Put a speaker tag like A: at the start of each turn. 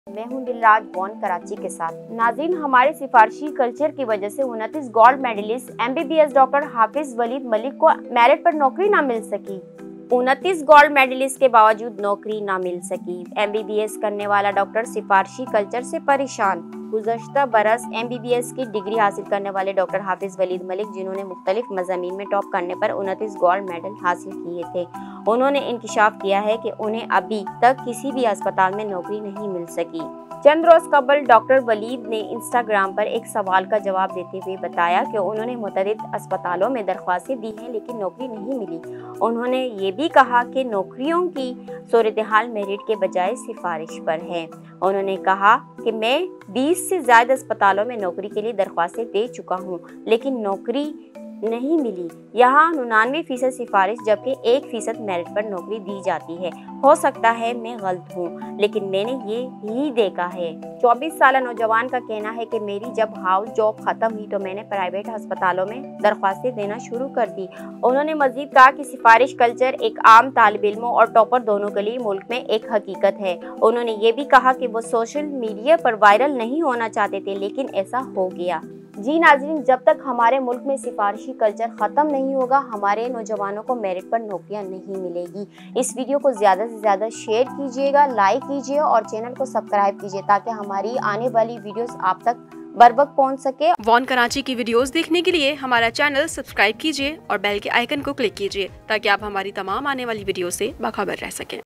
A: मैं हूं दिलराज वॉन कराची के साथ। नाज़रीन, हमारे सिफारशी कल्चर की वजह से 29 gold medalist MBBS doctor Hafiz Waleed Malik को मेरिट पर नौकरी ना मिल सकी। 29 गोल्ड मेडलिस्ट के बावजूद नौकरी ना मिल सकी। MBBS करने वाला डॉक्टर सिफारशी कल्चर से परेशान। गुज़श्ता बरस MBBS की डिग्री हासिल करने वाले डॉक्टर हाफिज वलीद मलिक, जिन्होंने मुख्तलिफ मज़ामीन में टॉप करने पर 29 गोल्ड मेडल हासिल किए थे, उन्होंने इंकिशाफ किया है कि उन्हें अभी तक किसी भी अस्पताल में नौकरी नहीं मिल सकी। चंद रोज कबल डॉक्टर वलीद ने इंस्टाग्राम पर एक सवाल का जवाब देते हुए बताया कि उन्होंने मुतअद्दिद अस्पतालों में दरख्वास्तें दी हैं लेकिन नौकरी नहीं मिली। उन्होंने ये भी कहा कि नौकरियों की सूरत-ए-हाल मेरिट के बजाय सिफारिश पर है। उन्होंने कहा कि मैं 20 से ज़्यादा अस्पतालों में नौकरी के लिए दरख्वास्तें दे चुका हूँ लेकिन नौकरी नहीं मिली। यहाँ 99% सिफारिश जबकि 1% मेरिट पर नौकरी दी जाती है। हो सकता है मैं गलत हूँ लेकिन मैंने ये ही देखा है। 24 साल नौजवान का कहना है कि मेरी जब हाउस जॉब खत्म हुई तो मैंने प्राइवेट अस्पतालों में दरख्वास्तें देना शुरू कर दी। उन्होंने मजीद कहा कि सिफारिश कल्चर एक आम तालिब इल्मों और टॉपर दोनों के लिए मुल्क में एक हकीकत है। उन्होंने ये भी कहा कि वो सोशल मीडिया पर वायरल नहीं होना चाहते थे लेकिन ऐसा हो गया। जी नाज़रीन, जब तक हमारे मुल्क में सिफारिशी कल्चर ख़त्म नहीं होगा, हमारे नौजवानों को मेरिट पर नौकरियां नहीं मिलेगी। इस वीडियो को ज़्यादा से ज़्यादा शेयर कीजिएगा, लाइक कीजिए और चैनल को सब्सक्राइब कीजिए ताकि हमारी आने वाली वीडियोस आप तक बर वक्त पहुँच सके।
B: वॉन कराची की वीडियोस देखने के लिए हमारा चैनल सब्सक्राइब कीजिए और बेल के आइकन को क्लिक कीजिए ताकि आप हमारी तमाम आने वाली वीडियो से बाखबर रह सकें।